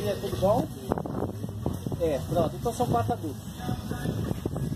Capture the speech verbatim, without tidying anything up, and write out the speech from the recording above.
família, tudo bom? É, pronto, então são quatro adultos.